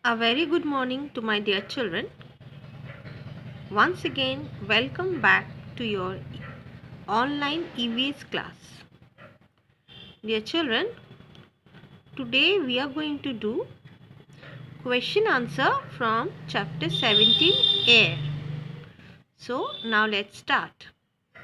A very good morning to my dear children. Once again, welcome back to your online EVS class. Dear children, today we are going to do question answer from chapter 17 Air. So now let's start.